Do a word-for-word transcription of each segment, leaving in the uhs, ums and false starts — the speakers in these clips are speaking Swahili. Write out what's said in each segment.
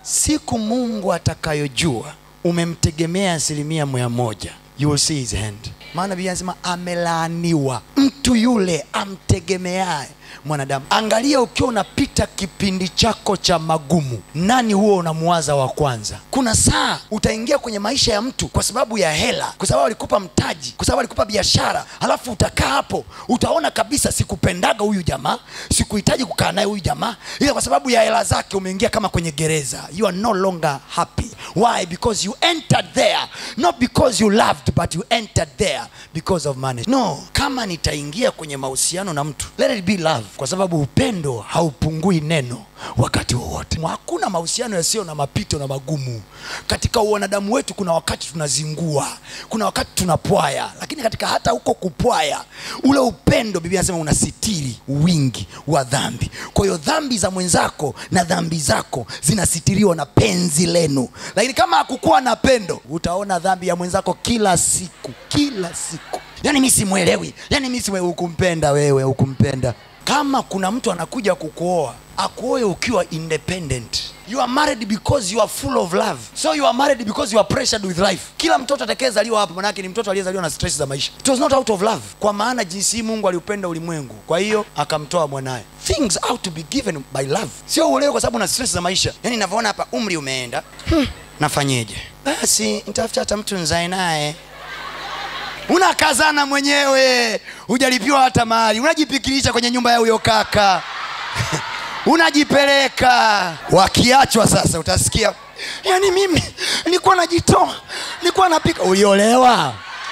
Siku Mungu atakayojua umemtegemea asilimia mia moja, you will see his hand. Maana Biblia inasema amelaaniwa mtu yule amtegemeaye mwanadamu. Angalia, ukiwa unapita kipindi chako cha magumu, nani huo unamuwaza wa kwanza? Kuna saa utaingia kwenye maisha ya mtu kwa sababu ya hela, kwa sababu alikupa mtaji, kwa sababu alikupa biashara, halafu utakaa hapo utaona kabisa sikupendaga huyu jamaa, sikuhitaji kukaa naye huyu jamaa, ila kwa sababu ya hela zake umeingia kama kwenye gereza. You are no longer happy. Why? Because you entered there not because you loved, but you entered there because of money. No, kama nitaingia kwenye mahusiano na mtu, let it be love, kwa sababu upendo haupungui neno wakati wowote. Hakuna mahusiano yasiyo na mapito na magumu. Katika wanadamu wetu kuna wakati tunazingua, kuna wakati tunapwaya, lakini katika hata huko kupwaya, ule upendo Biblia inasema unasitiri wingi wa dhambi. Kwa hiyo dhambi za mwenzako na dhambi zako zinasitiriwa na penzi lenu. Lakini kama hakukuwa na pendo, utaona dhambi ya mwenzako kila siku, kila siku. Yaani mimi simuelewi, yaani mimi siwe ukumpenda wewe, ukumpenda. Kama kuna mtu anakuja kukuoa, akuoe ukiwa independent. You are married because you are full of love. So you are married because you are pressured with life. Kila mtoto atakayezaliwa hapa manake ni mtoto aliyezaliwa na stress za maisha. It was not out of love. Kwa maana jinsi Mungu aliupenda ulimwengu, kwa hiyo akamtoa mwanae. Things out to be given by love. Sio ulewe kwa sababu una stress za maisha. Yaani ninavyoona hapa umri umeenda, hmm, nafanyeje? Basi nitafuta hata mtu nzae naye. Unakazana mwenyewe, hujalipiwa hata mali, unajipikilisha kwenye nyumba ya huyo kaka. Unajipeleka. Wakiachwa sasa utasikia, yaani mimi nilikuwa najitoa, nilikuwa napika. Uliolewa?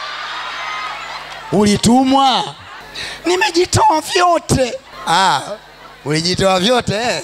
Ulitumwa? Nimejitoa vyote. Ah, ulijitoa vyote eh?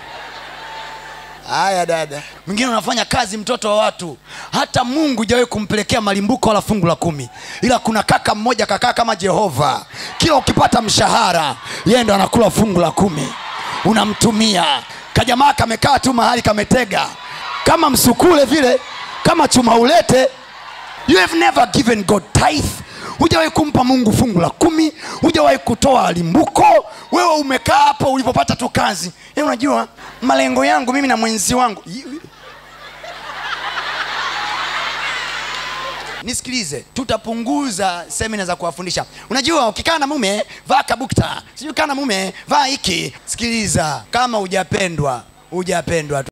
Haya dada. Mwingine unafanya kazi mtoto wa watu, hata Mungu hajawahi kumpelekea malimbuko wala fungu la kumi. Ila kuna kaka mmoja kakaa kama Jehova, kila ukipata mshahara yeye ndo anakula fungu la kumi. Unamtumia. Kajamaa kamekaa tu mahali kametega, kama msukule vile, kama chuma ulete. You have never given God tithe. Hujawahi kumpa Mungu fungu la kumi, hujawahi kutoa limbuko. Wewe umekaa hapo ulipopata tu kazi. Yeye unajua malengo yangu mimi na mwenzi wangu. Nisikilize, tutapunguza semina za kuwafundisha. Unajua ukikaa na mume vaa kabukta, sijui kana mume vaa hiki. Sikiliza, kama hujapendwa, hujapendwa.